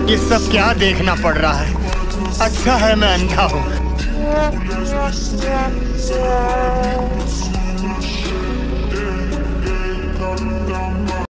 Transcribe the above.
ये सब क्या देखना पड़ रहा है? अच्छा है मैं अंधा हूँ।